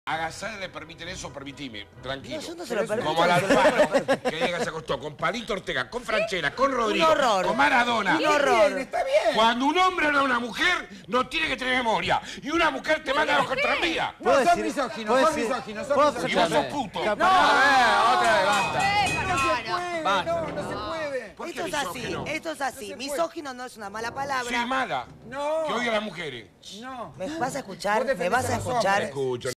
A Gazal le permiten eso, permitime, tranquilo. No, yo no se lo permito. Como al Alfaro, que llega, se acostó con Palito Ortega, con Franchella, con Rodrigo, Un horror. con Maradona. Un horror. Está bien. Cuando un hombre habla a una mujer, no tiene que tener memoria. Y una mujer te manda a los contravías. No, sos misógino, sos misógino, sos misógino. Y vos sos puto. No, otra vez, basta. no se puede, no se puede. ¿Por qué Esto es así, misógino? esto es así. Misógino no es una mala palabra. Sí, mala. No. Que odia a las mujeres. No. ¿Me vas a escuchar? Vos ¿Me defendés vas a a los escuchar? hombres. Escucho.